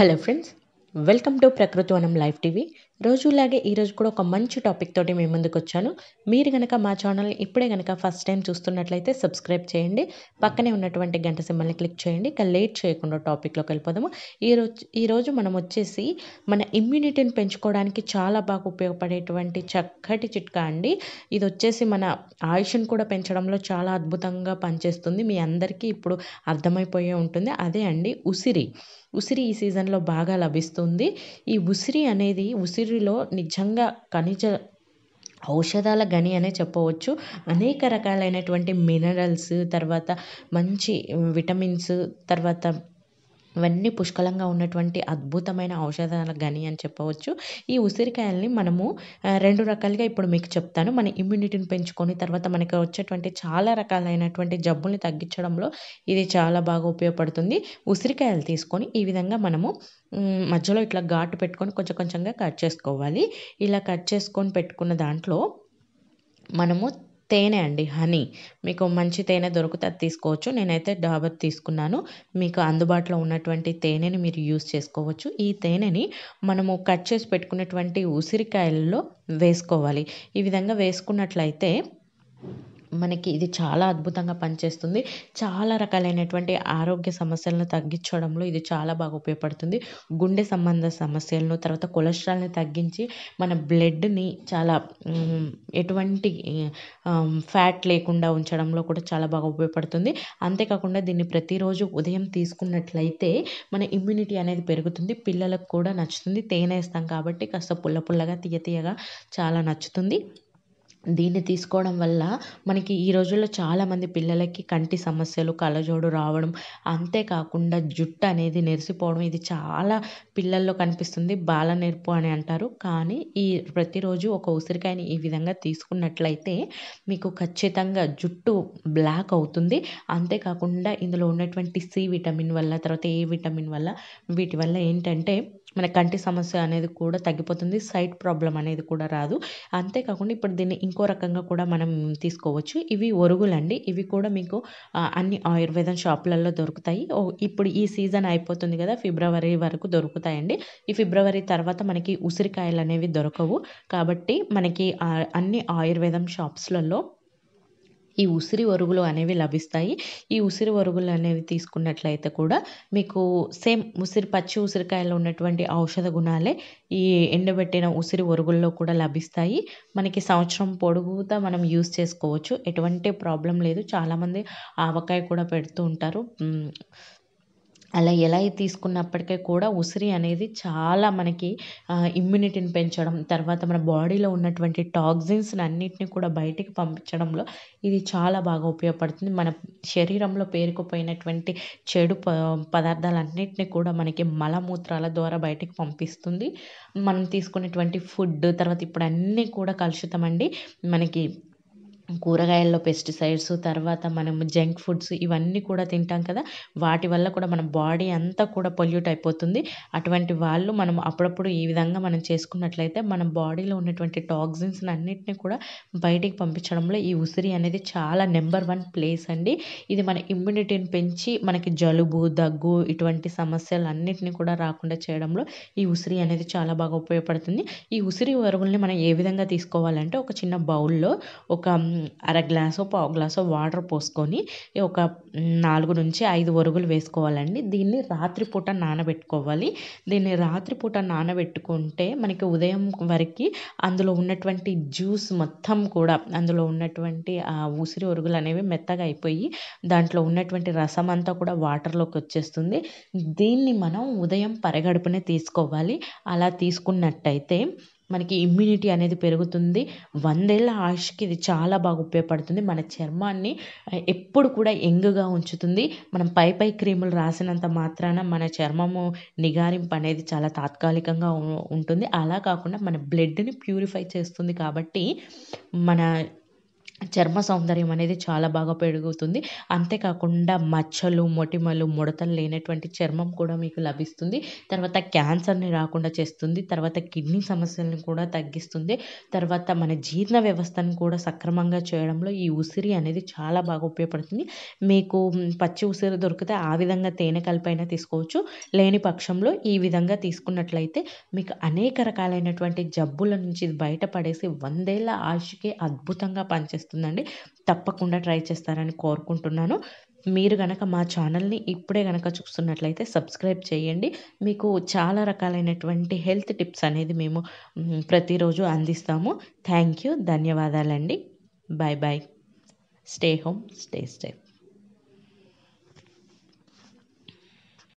Hello friends, welcome to ప్రకృతి వనం live TV. రోజులాగే ఈరోజు కూడా ఒక మంచి టాపిక్ తోటి మేము ముందుకు వచ్చాను. మీరు కనుక మా ఛానల్ని ఇప్పుడే కనుక ఫస్ట్ టైం చూస్తున్నట్లయితే సబ్స్క్రైబ్ చేయండి, పక్కనే ఉన్నటువంటి గంట సింబల్ని క్లిక్ చేయండి. ఇక లేట్ చేయకుండా టాపిక్లోకి వెళ్ళిపోదాము. ఈరోజు మనం వచ్చేసి మన ఇమ్యూనిటీని పెంచుకోవడానికి చాలా బాగా ఉపయోగపడేటువంటి చక్కటి చిట్కా అండి. ఇది వచ్చేసి మన ఆయుష్ను కూడా పెంచడంలో చాలా అద్భుతంగా పనిచేస్తుంది. మీ అందరికీ ఇప్పుడు అర్థమైపోయే ఉంటుంది. అదే అండి ఉసిరి. ఉసిరి ఈ సీజన్లో బాగా లభిస్తుంది. ఈ ఉసిరి అనేది ఉసిరిలో నిజంగా ఖనిజ ఔషధాల గని అనే చెప్పవచ్చు. అనేక రకాలైనటువంటి మినరల్స్, తర్వాత మంచి విటమిన్స్, తర్వాత ఇవన్నీ పుష్కలంగా ఉన్నటువంటి అద్భుతమైన ఔషధాల గని అని చెప్పవచ్చు. ఈ ఉసిరికాయల్ని మనము 2 రకాలుగా ఇప్పుడు మీకు చెప్తాను. మన ఇమ్యూనిటీని పెంచుకొని తర్వాత మనకు వచ్చేటువంటి చాలా రకాలైనటువంటి జబ్బుల్ని తగ్గించడంలో ఇది చాలా బాగా ఉపయోగపడుతుంది. ఉసిరికాయలు తీసుకొని ఈ విధంగా మనము మధ్యలో ఇట్లా ఘాటు పెట్టుకొని కొంచెం కొంచెంగా కట్ చేసుకోవాలి. ఇలా కట్ చేసుకొని పెట్టుకున్న దాంట్లో మనము తేనె అండి, హనీ, మీకు మంచి తేనె దొరికితే అది తీసుకోవచ్చు. నేనైతే డాబర్ తీసుకున్నాను. మీకు అందుబాటులో ఉన్నటువంటి తేనెని మీరు యూస్ చేసుకోవచ్చు. ఈ తేనెని మనము కట్ చేసి పెట్టుకున్నటువంటి ఉసిరికాయల్లో వేసుకోవాలి. ఈ విధంగా వేసుకున్నట్లయితే మనకి ఇది చాలా అద్భుతంగా పనిచేస్తుంది. చాలా రకాలైనటువంటి ఆరోగ్య సమస్యలను తగ్గించడంలో ఇది చాలా బాగా ఉపయోగపడుతుంది. గుండె సంబంధ సమస్యలను, తర్వాత కొలెస్ట్రాల్ని తగ్గించి మన బ్లడ్ని చాలా ఎటువంటి ఫ్యాట్ లేకుండా ఉంచడంలో కూడా చాలా బాగా ఉపయోగపడుతుంది. అంతేకాకుండా దీన్ని ప్రతిరోజు ఉదయం తీసుకున్నట్లయితే మన ఇమ్యూనిటీ అనేది పెరుగుతుంది. పిల్లలకు కూడా నచ్చుతుంది. తేనె వేస్తాం కాబట్టి కాస్త పుల్ల పుల్లగా, తీయ తీయగా చాలా నచ్చుతుంది. దీన్ని తీసుకోవడం వల్ల మనకి ఈ రోజుల్లో చాలామంది పిల్లలకి కంటి సమస్యలు, కళ్ళజోడు రావడం, అంతేకాకుండా జుట్టు అనేది నెరిసిపోవడం, ఇది చాలా పిల్లల్లో కనిపిస్తుంది. బాలనేర్పు అని అంటారు. కానీ ఈ ప్రతిరోజు ఒక ఉసిరికాయని ఈ విధంగా తీసుకున్నట్లయితే మీకు ఖచ్చితంగా జుట్టు బ్లాక్ అవుతుంది. అంతేకాకుండా ఇందులో ఉన్నటువంటి సి విటమిన్ వల్ల, తర్వాత ఏ విటమిన్ వల్ల, వీటి వల్ల ఏంటంటే మన కంటి సమస్య అనేది కూడా తగ్గిపోతుంది. సైట్ ప్రాబ్లం అనేది కూడా రాదు. అంతేకాకుండా ఇప్పుడు దీన్ని ఇంకో రకంగా కూడా మనం తీసుకోవచ్చు. ఇవి ఒరుగులండి. ఇవి కూడా మీకు అన్ని ఆయుర్వేదం షాపులలో దొరుకుతాయి. ఇప్పుడు ఈ సీజన్ అయిపోతుంది కదా, ఫిబ్రవరి వరకు దొరుకుతాయండి. ఈ ఫిబ్రవరి తర్వాత మనకి ఉసిరికాయలు అనేవి దొరకవు. కాబట్టి మనకి అన్ని ఆయుర్వేదం షాప్స్లలో ఈ ఉసిరి ఒరుగులు అనేవి లభిస్తాయి. ఈ ఉసిరి ఒరుగులు అనేవి తీసుకున్నట్లయితే కూడా మీకు సేమ్ పచ్చి ఉసిరికాయలో ఉన్నటువంటి ఔషధ గుణాలే ఈ ఎండబెట్టిన ఉసిరి ఒరుగుల్లో కూడా లభిస్తాయి. మనకి సంవత్సరం పొడుగుతా మనం యూస్ చేసుకోవచ్చు. ఎటువంటి ప్రాబ్లం లేదు. చాలామంది ఆవకాయ కూడా పెడుతూ ఉంటారు. అలా ఎలా తీసుకున్నప్పటికీ కూడా ఉసిరి అనేది చాలా మనకి ఇమ్యూనిటీని పెంచడం, తర్వాత మన బాడీలో ఉన్నటువంటి టాక్సిన్స్ని అన్నిటిని కూడా బయటికి పంపించడంలో ఇది చాలా బాగా ఉపయోగపడుతుంది. మన శరీరంలో పేరుకుపోయినటువంటి చెడు పదార్థాలన్నిటిని కూడా మనకి మలమూత్రాల ద్వారా బయటికి పంపిస్తుంది. మనం తీసుకునేటువంటి ఫుడ్, తర్వాత ఇప్పుడు అన్నీ కూడా కలుషితం అండి. మనకి కూరగాయల్లో పెస్టిసైడ్స్, తర్వాత మనం జంక్ ఫుడ్స్ ఇవన్నీ కూడా తింటాం కదా, వాటి వల్ల కూడా మన బాడీ అంతా కూడా పొల్యూట్ అయిపోతుంది. అటువంటి వాళ్ళు మనం అప్పుడప్పుడు ఈ విధంగా మనం చేసుకున్నట్లయితే మన బాడీలో ఉన్నటువంటి టాక్సిన్స్ని అన్నిటిని కూడా బయటికి పంపించడంలో ఈ ఉసిరి అనేది చాలా నెంబర్ 1 ప్లేస్ అండి. ఇది మన ఇమ్యూనిటీని పెంచి మనకి జలుబు, దగ్గు ఇటువంటి సమస్యలు అన్నిటిని కూడా రాకుండా చేయడంలో ఈ ఉసిరి అనేది చాలా బాగా ఉపయోగపడుతుంది. ఈ ఉసిరి ఒరుగుల్ని మనం ఏ విధంగా తీసుకోవాలంటే ఒక చిన్న బౌల్లో ఒక అర గ్లాసో, పావు గ్లాసో వాటర్ పోసుకొని ఒక 4 నుంచి 5 ఒరుగులు వేసుకోవాలండి. దీన్ని రాత్రిపూట నానబెట్టుకోవాలి. దీన్ని రాత్రిపూట నానబెట్టుకుంటే మనకి ఉదయం వరకు అందులో ఉన్నటువంటి జ్యూస్ మొత్తం కూడా, అందులో ఉన్నటువంటి ఆ ఉసిరి ఒరుగులు అనేవి మెత్తగా అయిపోయి దాంట్లో ఉన్నటువంటి రసం అంతా కూడా వాటర్లోకి వచ్చేస్తుంది. దీన్ని మనం ఉదయం పరగడుపునే తీసుకోవాలి. అలా తీసుకున్నట్టయితే మనకి ఇమ్యూనిటీ అనేది పెరుగుతుంది. 100 ఏళ్ల ఆయుష్కి ఇది చాలా బాగా ఉపయోగపడుతుంది. మన చర్మాన్ని ఎప్పుడు కూడా యంగ్గా ఉంచుతుంది. మనం పై క్రీములు రాసినంత మాత్రాన మన చర్మము నిగారింపు అనేది చాలా తాత్కాలికంగా ఉంటుంది. అలా కాకుండా మన బ్లడ్ని ప్యూరిఫై చేస్తుంది. కాబట్టి మన చర్మ సౌందర్యం అనేది చాలా బాగా పెరుగుతుంది. అంతేకాకుండా మచ్చలు, మొటిమలు, ముడతలు లేనటువంటి చర్మం కూడా మీకు లభిస్తుంది. తర్వాత క్యాన్సర్‌ని రాకుండా చేస్తుంది. తర్వాత కిడ్నీ సమస్యలను కూడా తగ్గిస్తుంది. తర్వాత మన జీర్ణ వ్యవస్థను కూడా సక్రమంగా చేయడంలో ఈ ఉసిరి అనేది చాలా బాగా ఉపయోగపడుతుంది. మీకు పచ్చి ఉసిరి దొరికితే ఆ విధంగా తేనె కలిపైనా తీసుకోవచ్చు. లేని పక్షంలో ఈ విధంగా తీసుకున్నట్లయితే మీకు అనేక రకాలైనటువంటి జబ్బుల నుంచి బయటపడేసి 100 ఏళ్ల ఆయుష్‌కి అద్భుతంగా పనిచేస్తుందండి. తప్పకుండా ట్రై చేస్తారని కోరుకుంటున్నాను. మీరు గనక మా ఛానల్‌ని ఇప్పుడే గనక చూస్తున్నట్లయితే సబ్స్క్రైబ్ చేయండి. మీకు చాలా రకాలైనటువంటి హెల్త్ టిప్స్ అనేది మేము ప్రతిరోజు అందిస్తాము. Thank you. ధన్యవాదాలండి. Bye bye. Stay home, stay safe.